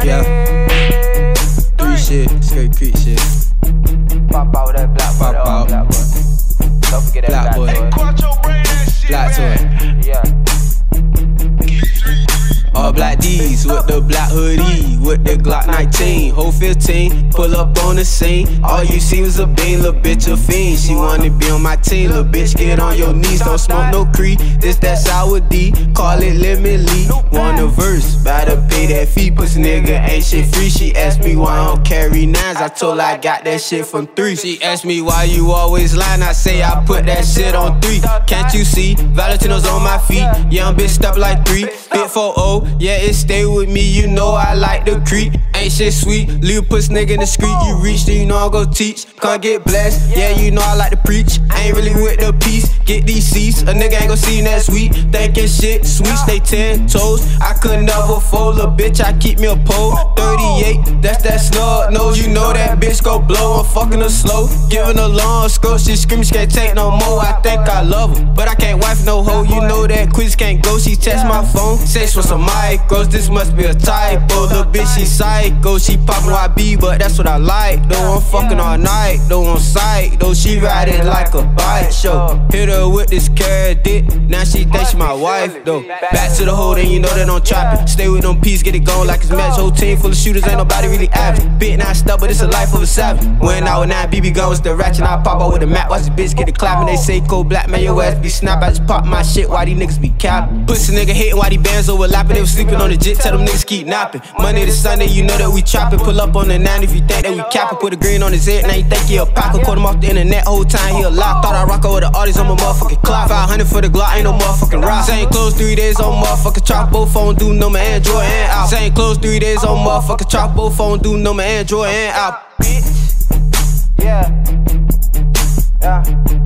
Yeah. 3 shit, straight creek shit. Pop out that black boy. Pop out. Black boy. Don't forget that black boy. Black toy. Yeah. All black D's with the black hoodie, with the Glock 19, whole 15, pull up on the scene. All you see was a bean, little bitch a fiend. She wanna be on my team, little bitch get on your knees. Don't smoke no creep, this that sour D, call it Lemon Lee. Want a verse, better pay that fee, pussy nigga ain't shit free. She asked me why I don't carry nines, I told her I got that shit from 3. She asked me why you always lying, I say I put that shit on 3. Can't you see, Valentino's on my feet, young bitch step like 3, bit 4-0. Yeah, it stay with me, you know I like the creep. Ain't shit sweet, leave a puss nigga in the street. You reach, then you know I go teach. Can't get blessed, yeah, you know I like to preach. I ain't really with the peace, get these seats. A nigga ain't gon' see next week. Thinking shit sweet, stay 10 toes. I could never fold a bitch, I keep me a pole. 38, that's that snug nose. You know that bitch go blow, I'm fucking her slow. Giving her long scope, she scream, she can't take no more. I think I love her, but I can't wife no hoe. You know that quiz can't go, she text my phone. Sex with some micros, this must be a typo. Little bitch, she psycho, she poppin' YB, but that's what I like. Though I'm fucking all night, though on sight, though she riding like a bike show. Hit her with this carrot dick, now she think she my wife though. Back to the hole, then you know that I'm trapping. Stay with them peas, get it going like it's match. Whole team full of shooters, ain't nobody really average. Bit not stuck, but it's a life of a savage. When I with 9 BB guns, the ratchet, I pop out with a map. Watch the bitch get it clapping. They say cold black, man, your ass be snap. I just pop my shit, why these niggas be capping. Pussy nigga hating, why these bands overlapping. They was sleeping on the jet, tell them niggas keep napping. Monday to Sunday, you know that we chopping. Pull up on the 9 if you think that we capping. Put a green on his head, now you think he a packer. Caught him off the internet, whole time he a lie. Thought I rock over the artists, I'm a motherfucking clock. 500 for the Glock, ain't no motherfucking rock. Same clothes 3 days on motherfucking chop. Both phone do number Android and out. Same clothes 3 days on motherfucking chop. Both phone do number Android and out. Bitch. Yeah. Yeah.